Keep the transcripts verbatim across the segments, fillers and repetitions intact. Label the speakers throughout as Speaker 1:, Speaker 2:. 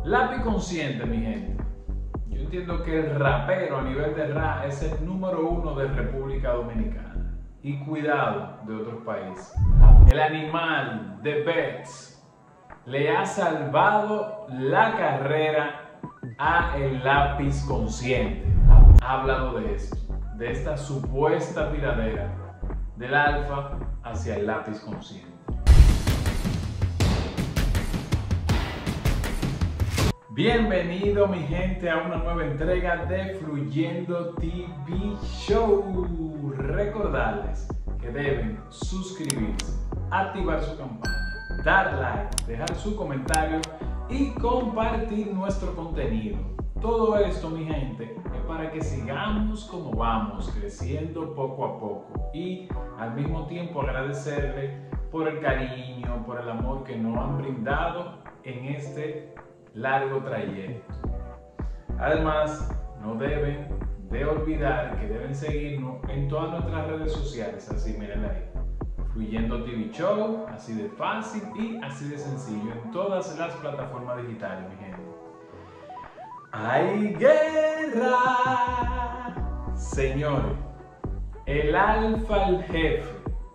Speaker 1: Lápiz Consciente, mi gente. Yo entiendo que el rapero a nivel de rap es el número uno de República Dominicana. Y cuidado de otros países. El animal de Betts le ha salvado la carrera a el Lápiz Consciente. Ha hablado de esto, de esta supuesta tiradera del Alfa hacia el Lápiz Consciente. Bienvenido mi gente a una nueva entrega de Fluyendo T V Show. Recordarles que deben suscribirse, activar su campana, dar like, dejar su comentario y compartir nuestro contenido. Todo esto mi gente es para que sigamos como vamos, creciendo poco a poco y al mismo tiempo agradecerle por el cariño, por el amor que nos han brindado en este largo trayecto. Además, no deben de olvidar que deben seguirnos en todas nuestras redes sociales, así miren ahí, Fluyendo T V Show, así de fácil y así de sencillo, en todas las plataformas digitales, mi gente. ¡Hay guerra! Señores, el Alfa el jefe,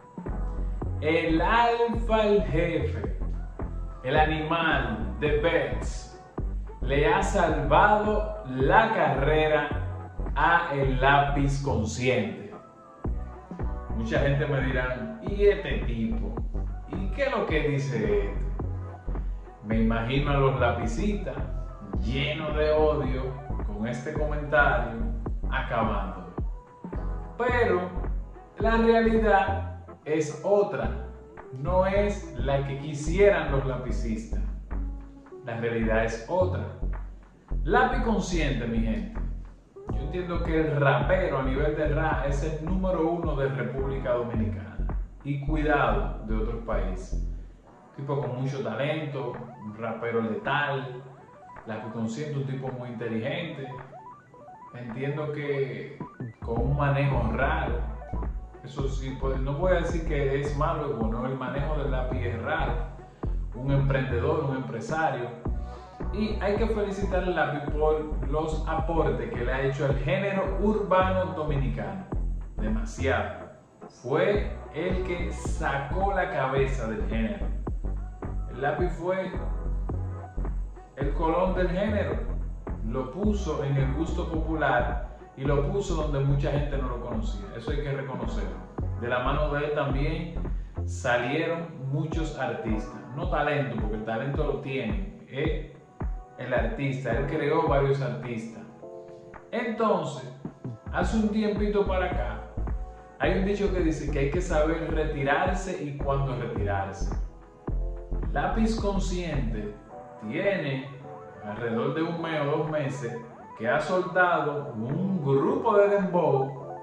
Speaker 1: el Alfa el jefe, el animal de Betts, le ha salvado la carrera a el Lápiz Consciente. Mucha gente me dirá, ¿y este tipo? ¿Y qué es lo que dice este? Me imagino a los lapicitas llenos de odio con este comentario acabándolo. Pero la realidad es otra, no es la que quisieran los lapicistas. La realidad es otra. Lápiz Consciente, mi gente. Yo entiendo que el rapero a nivel de rap es el número uno de República Dominicana. Y cuidado de otros países. Tipo con mucho talento, un rapero letal. Lápiz Consciente, un tipo muy inteligente. Entiendo que con un manejo raro. Eso sí, pues, no voy a decir que es malo o bueno, el manejo del lápiz es raro. Un emprendedor, un empresario, y hay que felicitar al Lápiz por los aportes que le ha hecho al género urbano dominicano. Demasiado. Fue el que sacó la cabeza del género. El Lápiz fue el Colón del género. Lo puso en el gusto popular y lo puso donde mucha gente no lo conocía. Eso hay que reconocerlo. De la mano de él también salieron muchos artistas. No talento, porque el talento lo tiene eh, el artista. Él creó varios artistas. Entonces, hace un tiempito para acá, hay un dicho que dice que hay que saber retirarse y cuándo retirarse. Lápiz Consciente tiene alrededor de un mes o dos meses que ha soltado un grupo de dembow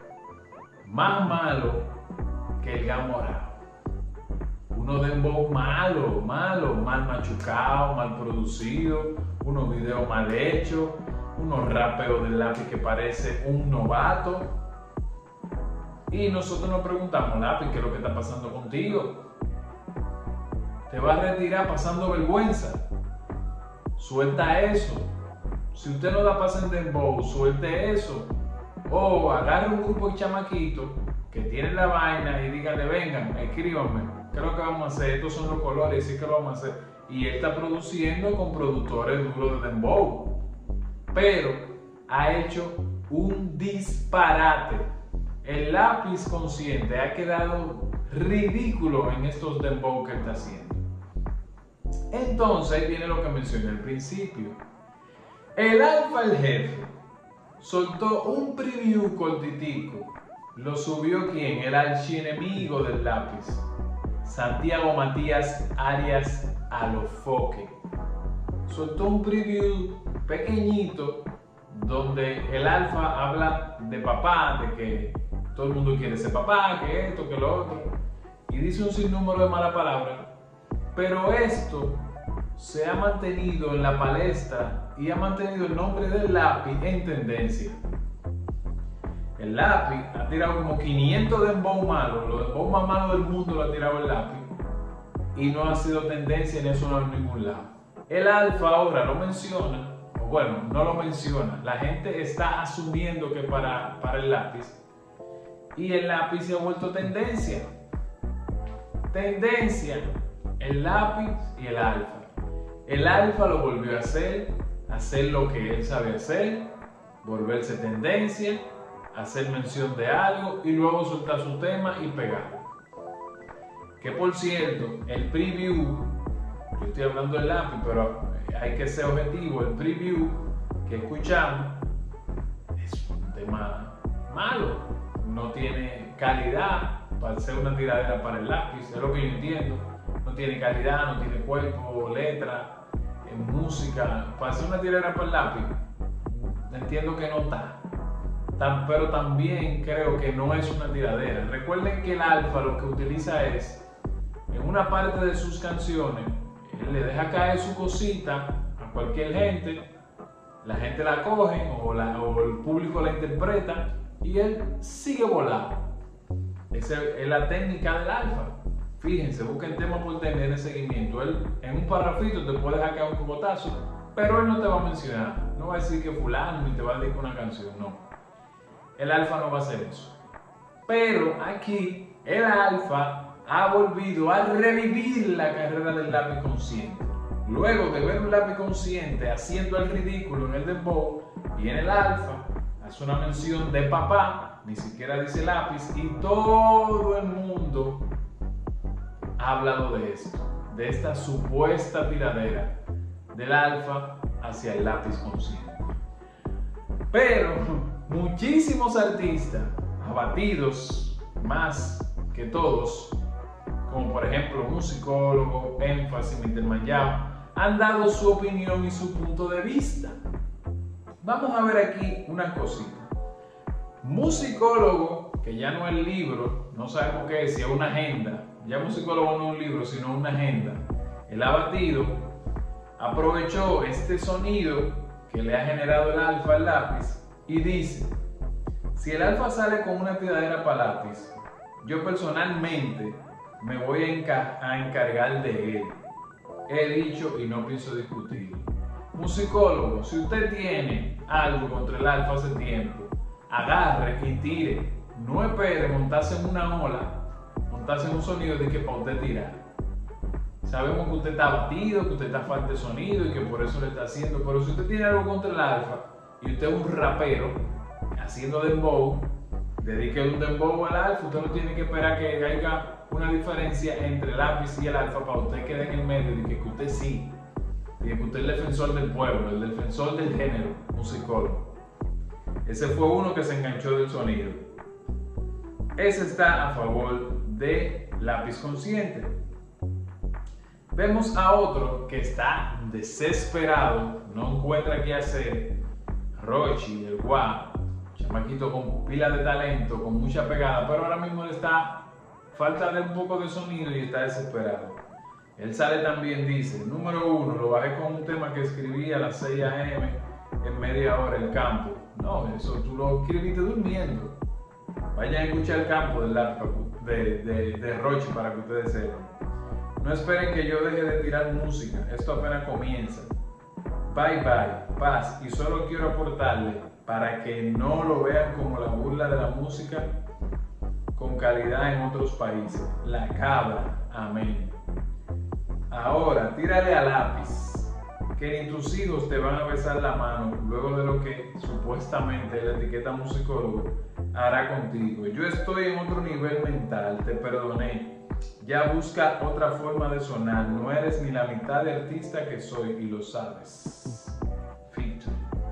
Speaker 1: más malo que el Gamorao. Unos dembow malo, malo, mal machucado, mal producido, unos videos mal hechos, unos rapeos del Lápiz que parece un novato. Y nosotros nos preguntamos, Lápiz, ¿qué es lo que está pasando contigo? ¿Te vas a retirar pasando vergüenza? Suelta eso. Si usted no da pase en dembow, suelte eso. O agarre un grupo de chamaquitos que tienen la vaina y díganle, vengan, escríbanme. ¿Qué es lo que vamos a hacer? Estos son los colores, sí que lo vamos a hacer. Y él está produciendo con productores duros de dembow. Pero ha hecho un disparate. El Lápiz Consciente ha quedado ridículo en estos dembow que él está haciendo. Entonces ahí viene lo que mencioné al principio. El Alfa el jefe soltó un preview cortitico. Lo subió ¿quién? El archienemigo del Lápiz, Santiago Matías Arias Alofoque. Soltó un preview pequeñito donde el Alfa habla de papá, de que todo el mundo quiere ser papá, que esto, que lo otro, y dice un sinnúmero de malas palabras, pero esto se ha mantenido en la palestra y ha mantenido el nombre del Lápiz en tendencia. El Lápiz ha tirado como quinientos dembow malos, los dembow más malos del mundo lo ha tirado el Lápiz y no ha sido tendencia ni eso en ningún lado. El alfa ahora lo menciona, o bueno, no lo menciona. La gente está asumiendo que para, para el lápiz, y el lápiz se ha vuelto tendencia. Tendencia, el lápiz y el alfa. El alfa lo volvió a hacer, hacer lo que él sabe hacer, volverse tendencia, hacer mención de algo y luego soltar su tema y pegar. Que por cierto, el preview, yo estoy hablando del lápiz, pero hay que ser objetivo, el preview que escuchamos es un tema malo, no tiene calidad para ser una tiradera para el lápiz, es lo que yo entiendo. No tiene calidad, no tiene cuerpo, letra, en música. Para hacer una tiradera para el lápiz, entiendo que no está. Tan, pero también creo que no es una tiradera. Recuerden que el alfa lo que utiliza es, en una parte de sus canciones, él le deja caer su cosita a cualquier gente, la gente la coge o, la, o el público la interpreta y él sigue volando. Esa es la técnica del alfa. Fíjense, busquen tema por tema en el seguimiento. Él en un parrafito te puede dejar caer un cocotazo, pero él no te va a mencionar. No va a decir que fulano ni te va a decir una canción, no. El alfa no va a hacer eso. Pero aquí el alfa ha volvido a revivir la carrera del lápiz consciente. Luego de ver un lápiz consciente haciendo el ridículo en el dembow, viene el alfa, hace una mención de papá, ni siquiera dice lápiz, y todo el mundo ha hablado de esto, de esta supuesta tiradera del alfa hacia el lápiz consciente. Pero muchísimos artistas abatidos, más que todos, como por ejemplo Musicólogo, Énfasis, mister Mayao, han dado su opinión y su punto de vista. Vamos a ver aquí una cosita. Musicólogo, que ya no es libro, no sabemos qué es, si es una agenda. Ya Musicólogo no es un libro, sino una agenda. El abatido aprovechó este sonido que le ha generado el alfa al lápiz y dice: si el alfa sale con una tiradera para lápiz, yo personalmente me voy a, enca a encargar de él. He dicho y no pienso discutir. Musicólogo, si usted tiene algo contra el alfa hace tiempo, agarre y tire. No espere montarse en una ola, montarse en un sonido de que para usted tirar. Sabemos que usted está abatido, que usted está falta de sonido y que por eso le está haciendo. Pero si usted tiene algo contra el alfa y usted es un rapero haciendo dembow, dedique un dembow al alfa. Usted no tiene que esperar que haya una diferencia entre el lápiz y el alfa para usted quede en el medio y que usted sí, de que usted es el defensor del pueblo, el defensor del género, musicólogo. Ese fue uno que se enganchó del sonido. Ese está a favor de lápiz consciente. Vemos a otro que está desesperado, no encuentra qué hacer. Rochi, el guapo, chamaquito con pila de talento, con mucha pegada, pero ahora mismo le está falta de un poco de sonido y está desesperado. Él sale también, dice, número uno, lo bajé con un tema que escribí a las seis a eme en media hora, el campo. No, eso tú lo escribiste durmiendo. Vayan a escuchar el campo del de, de, de Rochi para que ustedes sepan. No esperen que yo deje de tirar música, esto apenas comienza. Bye bye, paz, y solo quiero aportarle para que no lo vean como la burla de la música con calidad en otros países. La cabra, amén. Ahora, tírale a lápiz, que ni tus hijos te van a besar la mano luego de lo que supuestamente la etiqueta musicólogo hará contigo. Yo estoy en otro nivel mental, te perdoné. Ya busca otra forma de sonar, no eres ni la mitad de artista que soy y lo sabes. Fito.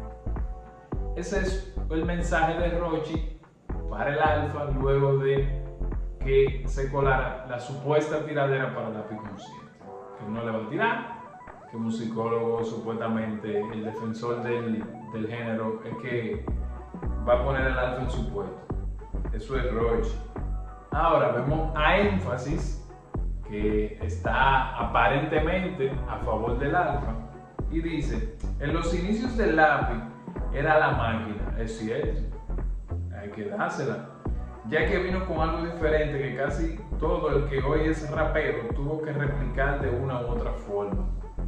Speaker 1: Ese es el mensaje de Rochi para el alfa luego de que se colara la supuesta tiradera para el lápiz consciente. Que no le va a tirar, que musicólogo supuestamente el defensor del, del género es que va a poner el alfa en su puesto. Eso es Rochi. Ahora vemos a Énfasis, que está aparentemente a favor del alfa, y dice: en los inicios del lápiz era la máquina. Es cierto, hay que dársela, ya que vino con algo diferente que casi todo el que hoy es rapero tuvo que replicar de una u otra forma.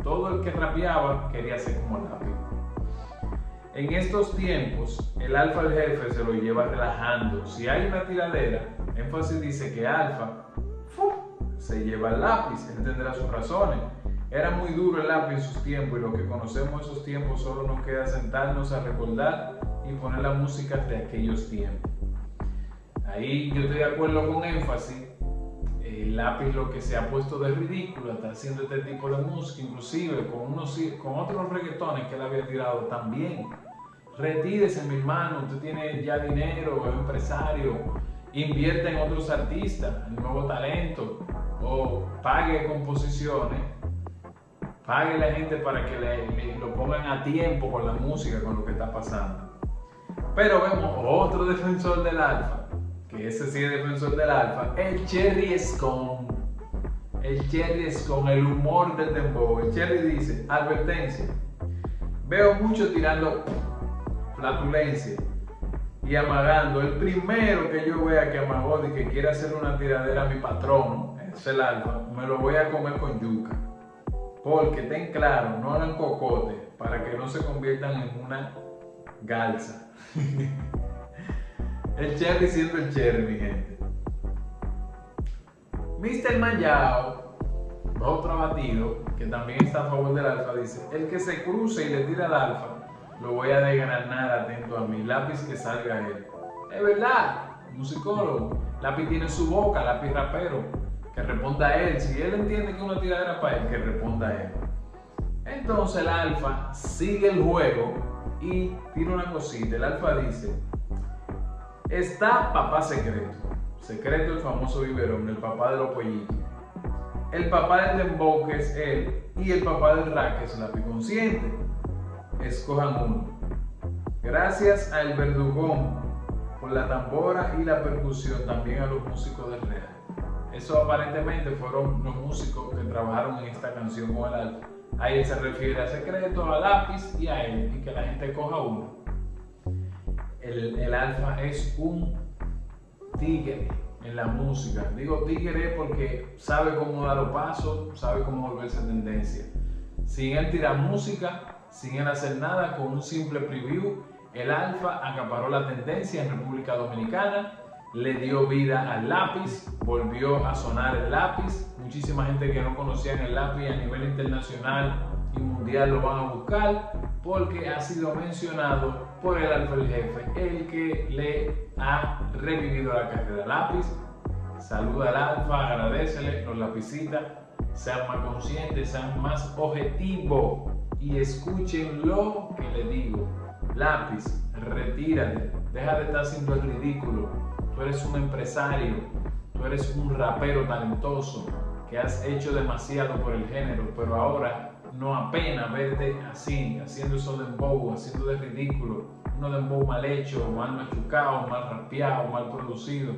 Speaker 1: todo el que rapeaba quería ser como Lápiz. En estos tiempos, el Alfa el jefe se lo lleva relajando. Si hay una tiradera, Énfasis dice que Alfa se lleva el lápiz, él tendrá sus razones. Era muy duro el lápiz en sus tiempos y lo que conocemos esos tiempos solo nos queda sentarnos a recordar y poner la música de aquellos tiempos. Ahí yo estoy de acuerdo con Énfasis. El lápiz lo que se ha puesto de ridículo está haciendo este tipo de música, inclusive con, unos, con otros reggaetones que él había tirado también. Retírese, mi hermano, usted tiene ya dinero, es empresario, invierte en otros artistas, en nuevo talento, o pague composiciones, pague a la gente para que le, le, lo pongan a tiempo con la música, con lo que está pasando. Pero vemos otro defensor del Alfa, que ese sí es defensor del Alfa, el Cherry Scone. El Cherry Scone, el humor del dembow. El Cherry dice, advertencia, veo mucho tirando flatulencia y amagando. El primero que yo vea que amagó y que quiere hacer una tiradera a mi patrón, es el Alfa, me lo voy a comer con yuca. Porque ten claro, no hagan cocote para que no se conviertan en una galsa. El Cherry siendo el Cherry, mi gente. mister Mayao, otro abatido, que también está a favor del Alfa, dice, el que se cruce y le tira al Alfa, lo voy a desgranar atento a mí, lápiz que salga él. Es verdad, musicólogo, lápiz tiene su boca, lápiz rapero, que responda a él. Si él entiende que una tiradera para él, que responda a él. Entonces el Alfa sigue el juego y tira una cosita. El Alfa dice, está papá secreto, secreto el famoso biberón, el papá de los pollitos, el papá del dembow que es él y el papá del rap que es Lápiz Consciente. Escojan uno. Gracias al Verdugón por la tambora y la percusión, también a los músicos del Real. Eso aparentemente fueron los músicos que trabajaron en esta canción con el Alfa. Ahí él se refiere a Secreto, a Lápiz y a él, y que la gente coja uno. El, el Alfa es un tigre en la música. Digo tigre porque sabe cómo dar los pasos, sabe cómo volverse tendencia. Sin él tirar música, sin él hacer nada, con un simple preview, el Alfa acaparó la tendencia en República Dominicana, le dio vida al Lápiz, volvió a sonar el Lápiz. Muchísima gente que no conocía el Lápiz a nivel internacional y mundial lo van a buscar porque ha sido mencionado por el Alfa el jefe, el que le ha revivido la carrera. Lápiz, saluda al Alfa, agradecele, los lapicitas, sean más conscientes, sean más objetivos y escuchen lo que le digo. Lápiz, retírate, deja de estar haciendo el ridículo. Tú eres un empresario, tú eres un rapero talentoso que has hecho demasiado por el género, pero ahora no apena verte así, haciendo eso de dembow, haciendo de ridículo, uno dembow mal hecho, mal machucado, mal rapeado, mal producido.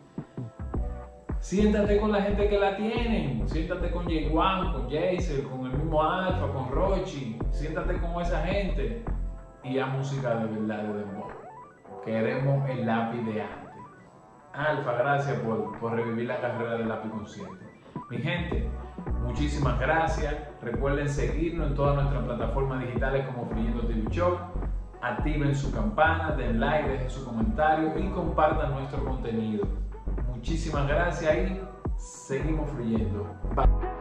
Speaker 1: Siéntate con la gente que la tienen, siéntate con J uno, con Jaser, con el mismo Alfa, con Rochi, siéntate con esa gente y haz música de verdad de dembow. Queremos el Lápiz de antes. Alfa, gracias por, por revivir la carrera del Lápiz Consciente. Mi gente, muchísimas gracias. Recuerden seguirnos en todas nuestras plataformas digitales como Fluyendo T V Show. Activen su campana, den like, dejen su comentario y compartan nuestro contenido. Muchísimas gracias y seguimos fluyendo. Bye.